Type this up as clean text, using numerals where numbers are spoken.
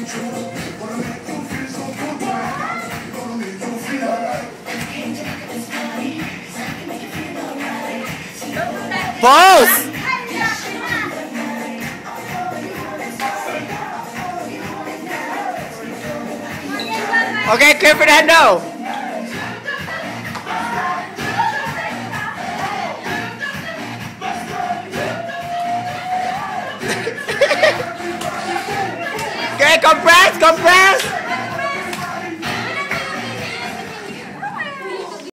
Pause! Okay, clear for the handle. Okay, compress, compress.